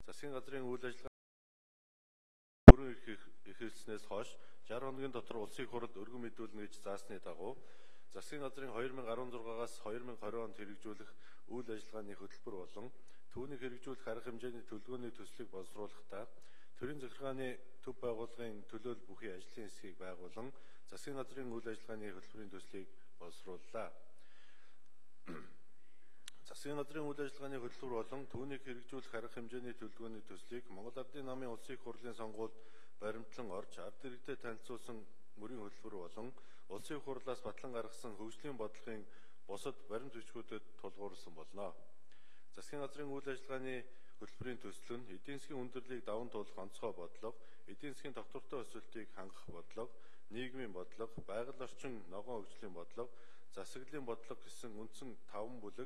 засгийн газрын үйл ажиллагаа бүрэн эхэлснээс хойш 60 хоногийн дотор улсын их хурлд өргөн мэдүүлнэ гэж заасны дагуу засгийн газрын 2016-аас 2020 онд хэрэгжүүлэх үйл ажиллагааны хөтөлбөр болон түүнийг хэрэгжүүлэх арга хэмжээний төлөвлөгөөний төслийг боловсруулахдаа төрийн захиргааны төв байгууллагын төлөөлөл бүхий ажлын хэсгийг байгуулан засгийн газрын үйл ажиллагааны хөтөлбөрийн төслийг боловсрууллаа. Засгийн газрын үйл ажиллагааны хөтөлбөр болон түүнийг хэрэгжүүлэх арга хэмжээний төлөвлөгөөний төслийг Монгол Ардын намын улсын их хурлын сонгуульд баримтлан орж ард иргэдэд танилцуулсан мөрийн хөтөлбөр болон улсын их хурлаас батлан гаргасан хөгжлийн бодлогын бусад баримт бичгүүдэд тулгуурласан болно. Засгийн газрын үйл ажиллагааны хөтөлбөрийн төсөл нь эдийн засгийн хүндрэлийг даван туулах онцгой бодлого, эдийн засгийн тогтвортой өсөлтийг хангах бодлого, нийгмийн бодлого, байгаль орчин ногоон хөгжлийн бодлого, засаглалын бодлого гэсэн үндсэн 5 бүлэг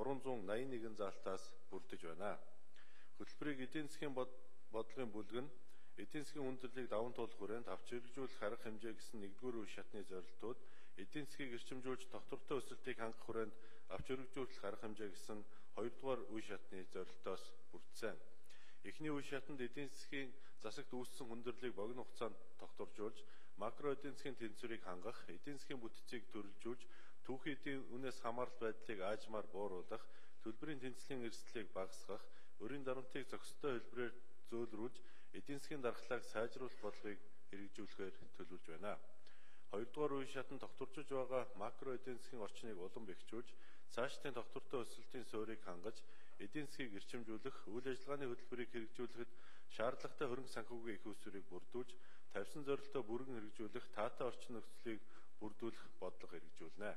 381 заалтаас бүрдэж байна. Хөтөлбөрийг эдийн засгийн бодлогын бүлэг нь эдийн засгийн хүндрэлийг даван туулах хүрээнд авч хэрэгжүүлэх арга хэмжээ гэсэн 1-р үе шатны зорилтууд, эдийн засгийг эрчимжүүлж тогтвортой өсөлтийг хангах хүрээнд авч хэрэгжүүлэх арга хэмжээ гэсэн 2-р үе шатны зорилтоос бүрдсэн. Эхний үе шатанд эдийн засгийн засагт үүссэн хүндрэлийг богино хугацаанд тогтворжуулж, макро эдийн засгийн тэнцвэрийг хангах, эдийн засгийн бүтцийг төрөлжүүлж, түүхийн эдийн үнээс хамаарал байдлыг аажмаар бууруулах, төлбөрийн тэнцлийн эрсдлийг багасгах, өрийн дарамтыг зохистой хэлбэрээр зөөлрүүлж, эдийн засгийн дархлааг сайжруулах бодлогыг хэрэгжүүлэхээр төлөвлөж байна. 2-р үе шатанд тогтворжиж байгаа макро эдийн засгийн орчныг улам бэхжүүлж, цаашдын тогтвортой өсөлтийн суурийг хангаж, эдийн засгийг эрчимжүүлэх, үйл ажиллагааны хөтөлбөрийг хэрэгжүүлэхэд шаардлагатай хөрөнгө санхүүгийн их усврыг бүрдүүлж, тавьсан зорилтоо бүрэн хэрэгжүүлэх таатай орчин нөхцөлийг бүрдүүлэх бодлого хэрэгжүүлнэ.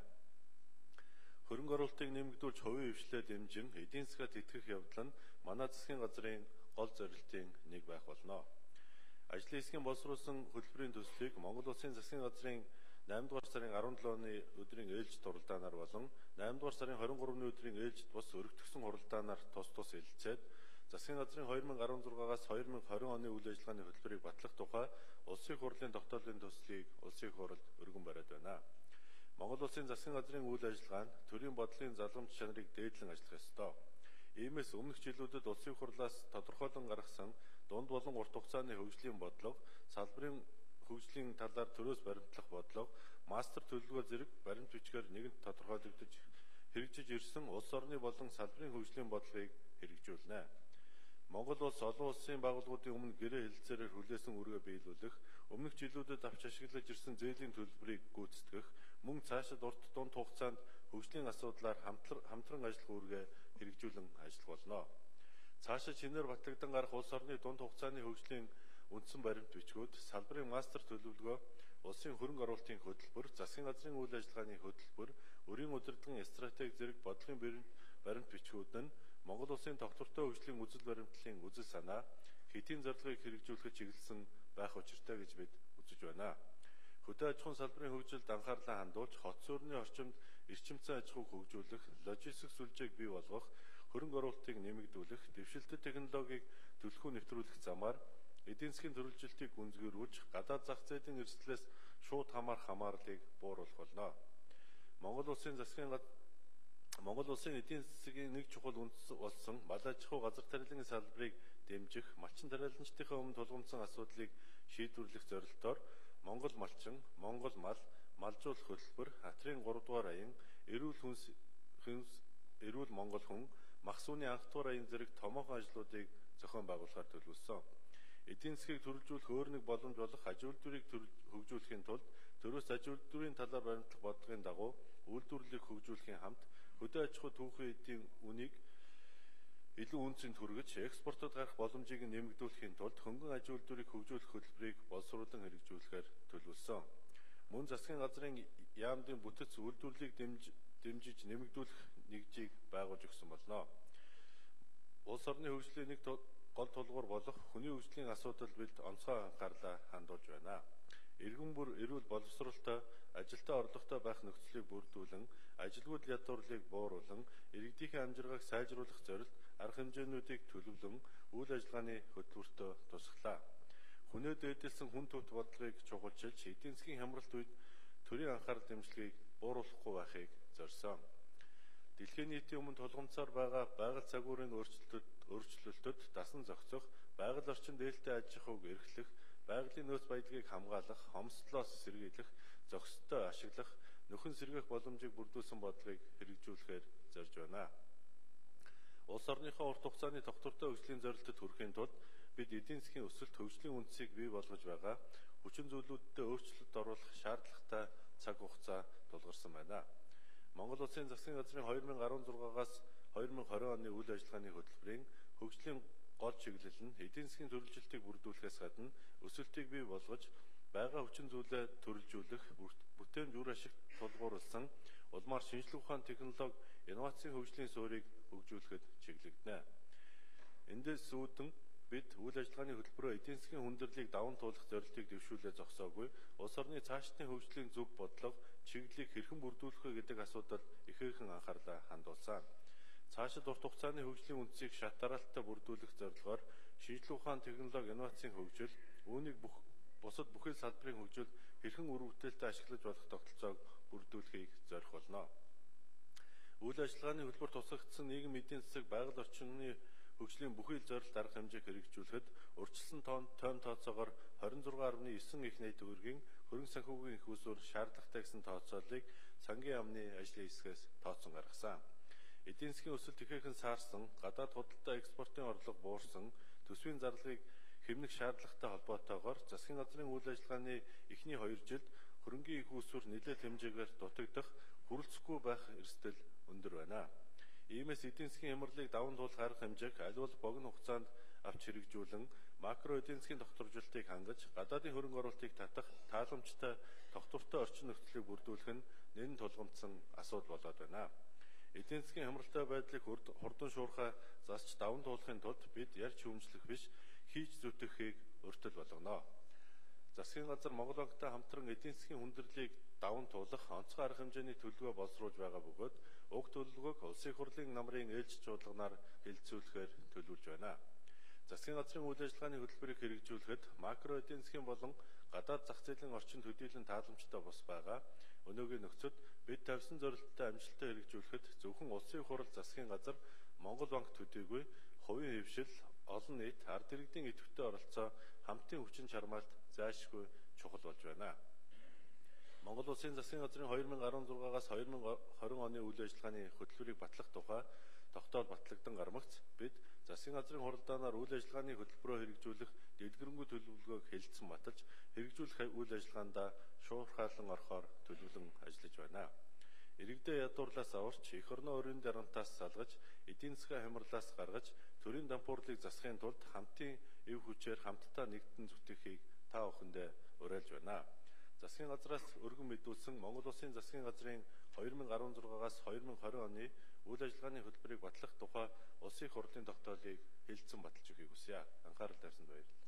Хөрөнгө оруулалтыг нэмэгдүүлж хувийн хвшлээ дэмжин эдийн засгаа тэтгэх явдал нь манай засгийн газрын гол зорилтын нэг байх болно. Ажлын хэсгийн боловсруулсан хөтөлбөрийн төслийг Монгол Улсын засгийн газрын 8-р сарын 17-ны өдрийн ээлжид хуралдаанаар болон 8-р сарын 23-ны өдрийн ээлжид бус өргөтгсөн хуралдаанаар тус хэлэлцээд засгийн газрын 2016-аас 2020 оны үйл ажиллагааны хөтөлбөрийг батлах тухай улсын их хурлын тогтоолын төслийг улсын их хурлд өргөн бариад байна. Монгол Улсын засгийн газрын үйл ажиллагаа нь төрийн бодлогын залгамж чанарыг дээдлэн ажиллах ёстой. Иймээс өмнөх жилүүдэд улсын их хурлаас тодорхойлон гаргасан дунд болон урт хугацааны хөгжлийн бодлого, салбарын хөгжлийн талаар төрөөс баримтлах бодлого, мастер төлөвлөгөө зэрэг баримт бичгээр нэгэнт тодорхойлогдож хэрэгжиж ирсэн улс орны болон салбарын хөгжлийн бодлогыг хэрэгжүүлнэ. Монгол улс олон улсын байгууллагуудын өмнө гэрээ хэлэлцээрээр хүлээсэн үүргээ биелүүлэх, өмнөх жилүүдэд авч ашиглаж ирсэн зээлийн төлбөрийг гүйцэтгэх, мөн цаашид урт дунд хугацаанд хөгжлийн асуудлаар хамтран ажиллах үүргээ хэрэгжүүлэн ажиллах болно. Цаашид шинээр батлагдсан гарах улс орны дунд хугацааны хөгжлийн үндсэн баримт бичгүүд, салбарын мастер төлөвлөгөө, улсын хөрөнгө оруулалтын хөтөлбөр, засгийн газрын үйл ажиллагааны хөтөлбөр, өрийн удирдлагын стратеги зэрэг бодлогын баримт бичгүүд нь Монгол Улсын тогтвортой хөгжлийн үзэл баримтлалын үзэл санаа, хэдийн зорилгыг хэрэгжүүлэхэд чиглэсэн байх учиртай гэж бид үзэж байна. Хөдөө аж ахуйн салбарын хөгжилд анхаарлаа хандуулж, хот суурины орчимд эрчимцэн аж ахуйг хөгжүүлэх, логистик сүлжээг бий болгох, хөрөнгө оруулалтыг нэмэгдүүлэх, дэвшилтэт технологиг төлхөө нэвтрүүлэх замаар эдийн засгийн төрөлжилтийг гүнзгийрүүлж, гадаад зах зээлийн эрсдлээс шууд хамаарах хамаарлыг бууруулах болно. Монгол Улсын эдийн засгийн нэг чухал үндэс болсон мал аж ахуй газар тариалангийн салбарыг дэмжих, малчин тариаламжтынхаа өмнө тулгамдсан асуудлыг шийдвэрлэх зорилтоор Монгол малчин, Монгол мал, малжуулах хөтөлбөр, хатрын 3-р аян, эрүүл Монгол хүн, мах сүний анх дугаар аян зэрэг томоохон ажлуудыг зохион байгуулахаар төлөвлөсөн. Эдийн засгийг төрөлжүүлэх өөр нэг боломж болох аж үйлдвэрийг хөгжүүлэхийн тулд төрөөс аж үйлдвэрийн талаар баримтлах бодлогын дагуу үйлдвэрлэлийг хөгжүүлэхийн хамт хөдөө аж ахуй түүхийн эдийн үнийг илүү үнцэнд хүргэж экспортод гарах боломжийг нэмэгдүүлэхийн тулд хөнгөн аж үйлдвэрийг хөгжүүлэх хөтөлбөрийг боловсруулан хэрэгжүүлэхээр төлөвлөсөн. Мөн засгийн газрын яамдын бүтэц үйлдвэрлэлийг дэмжиж нэмэгдүүлэх нэгжийг байгуулж өгсөн болно. Улс орны хөгжлийн нэг гол тулгуур болох хүний хөгжлийн асуудал бид онцгой анхаарлаа хандуулж байна. Иргэн бүр эрүүл боловсролтой, ажилдаа орлоготой байх нөхцөлийг бүрдүүлэн, ажилгүйд ядуурлыг бууруулан, иргэдийнхээ амжиргааг сайжруулах зорилт арга хэмжээнүүдийг төлөвлөн үйл ажиллагааны хөтөлбөртөө тусглаа. Хүнээ дээдэлсэн хүн төвт бодлогыг чухалчилж, эдийн засгийн хямралт үед төрийн анхаарал дэмжлэгийг бууруулахгүй байхыг зорьсон. Дэлхийн нийтийн өмнө тулгамдсаар байгаа байгаль цагуурын өөрчлөлтөд дасан зохицох, байгаль орчин дээлтэй аж ахуйг эрхлэх, байгалийн нөөц баялагийг хамгаалах, хомсдлоос сэргийлэх, зохистой ашиглах, нөхөн сэргээх боломжийг бүрдүүлсэн бодлогыг хэрэгжүүлэхээр зорж байна. Улс орныхоо урт хугацааны тогтвортой хөгжлийн зорилтод хүрэхийн тулд бид эдийн засгийн өсөлт хөгжлийн үндсийг бий болгож байгаа хүчин зүйлүүдтэй өөрчлөлт оруулах шаардлагатай цаг хугацаа тулгарсан байна. Монгол Улсын засгийн газрын 2016-аас 2020 оны үйл ажиллагааны хөтөлбөрийн хөгжлийн гол чиглэл нь эдийн засгийн төрөлжилтийг бүрдүүлэхээс гадна өсөлтийг бий болгож байгаа хүчин зүйлээ төрөлжүүлэх, бүтээмж үр ашигт тулгуурласан улмаар шинжлэх ухааны технологи, инновацийн хөгжлийн суурийг хөгжүүлэхэд чиглэгдэнэ. Эндээс үүдэн бид үйл ажиллагааны хөтөлбөрөөр эдийн засгийн хүндрэлийг даван туулах зорилтыг дэвшүүлээ зогсоогүй, улс орны цаашдын хөгжлийн зөв бодлого, чиглэлийг хэрхэн бүрдүүлэх вэ гэдэг асуудалд ихээхэн анхаарлаа хандуулсан. Цаашид урт хугацааны хөгжлийн үндсийг шат дараалттай бүрдүүлэх зорилгоор шинжлэх ухааны технологи, инновацийн хөгжил, үүнийг бусад бүхэл салбарын хөгжил хэрхэн үр бүтээлтэй ашиглаж болох тогтолцоог бүрдүүлэхийг зорих болно. Үйл ажиллагааны хөтөлбөр тусгагдсан нийгэм эдийн засаг байгаль орчны хөгжлийн бүхэл зорилт арга хэмжээг хэрэгжүүлэхэд урьдчилсан тойм тооцоогоор 26.9 их нийт төгрөгийн хөрөнгө санхүүгийн их усүр шаардлагатай гэсэн тооцооллыг сангийн яамны ажлын хэсгээс тооцсон гаргасан. Эдийн засгийн өсөлт ихээхэн саарсан, гадаад худалдаа экспортын орлого буурсан, төсвийн зарлагыг хэмнэх шаардлагатай холбоотойгоор засгийн газрын үйл ажиллагааны эхний 2 жилд хөрөнгийн их усүр нэлээд хэмжээгээр дутагдах, хүрэлцэхгүй байх эрсдэл өндөр байна. Иймээс эдийн засгийн хямралыг даван туулах арга хэмжээг аль болох богино хугацаанд авч хэрэгжүүлэн макро эдийн засгийн тогтворжилтыг хангаж, гадаадын хөрөнгө оруулалтыг татах тааламжтай тогтвортой орчин нөхцөлийг бүрдүүлэх нь нэн тулгамдсан асуудал болоод байна. Эдийн засгийн хямралтай байдлыг хурдан шуурхай засч даван туулахын тулд бид ярьж хүмжлэх биш, хийж зүтгэхийг өртөл болгоно. Засгийн газар Монгол банктай хамтран эдийн засгийн хүндрэлийг даван туулах онцгой арга хэмжээний төлөвлөгөө боловсруулж байгаа бөгөөд уг төлөвлөгөөг улсын хурлын намрын ээлжид чуулганаар хэлэлцүүлэхээр төлөвлөж байна. Засгийн газрын үйл ажиллагааны хөтөлбөрийг хэрэгжүүлэхэд макро эдийн засгийн болон гадаад зах зээлийн орчинд хөдийлөн тааламжтай бус байгаа. Өнөөгийн нөхцөлд бид тавьсан зорилттой амжилттай хэрэгжүүлэхэд зөвхөн улсын хурал засгийн газар Монгол банк төдийгүй хувийн хэвшил, олон нийт, ард иргэдийн идэвхтэй оролцоо хамтын хүчин чармаалт зайлшгүй чухал болж байна. Монгол Улсын засгийн газрын 2016-аас 2020 оны үйл ажиллагааны хөтөлбөрийг батлах тухай тогтоол батлагдсан гармагц бид засгийн газрын хуралдаанаар үйл ажиллагааны хөтөлбөрөөр хэрэгжүүлэх дэлгэрэнгүй төлөвлөгөөг хэлэлцэн баталж хэрэгжүүлэх үйл ажиллагаандаа шуурхайлан орохоор төлөвлөн ажиллаж байна. Иргэдээ ядуурлаас аварч эх орноо өрийн дарамтаас салгаж, эдийн засгийн хямралаас гаргаж, төрийн дампуурлыг засахын тулд хамтын эв хүчээр хамтдаа нэгдэн зүтгэхийг та бүхэндээ уриалж байна. Засгийн газраас өргөн мэдүүлсэн Монгол Улсын засгийн газрын 2016-аас 2020 оны үйл ажиллагааны хөтөлбөрийг батлах тухай улсын хурлын тогтоолыг хэлэлцэн баталж өгөхийг хүсье. Анхаарал тавьсанд баярлалаа.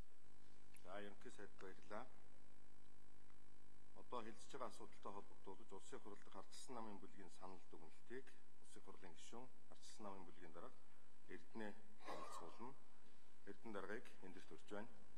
За, ерөнхий сайд баярлалаа. Одоо хэлцэж байгаа асуудалтай холбогдуулж улсын хурал дахь ардчилсан намын бүлгийн санал дүгнэлтийг улсын хурлын гишүүн ардчилсан намын бүлгийн дарга Эрдэнэ хэлэлцүүлнэ. Эрдэнэ даргаыг эндэрт өрж байна.